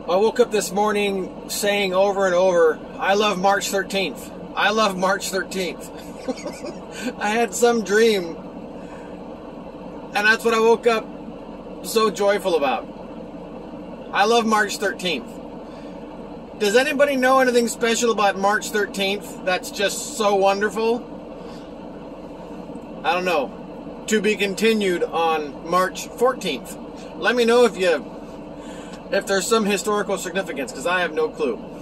I woke up this morning saying over and over, I love March 13th. I love March 13th. I had some dream, and that's what I woke up so joyful about. I love March 13th. Does anybody know anything special about March 13th that's just so wonderful? I don't know. To be continued on March 14th. Let me know if there's some historical significance, because I have no clue.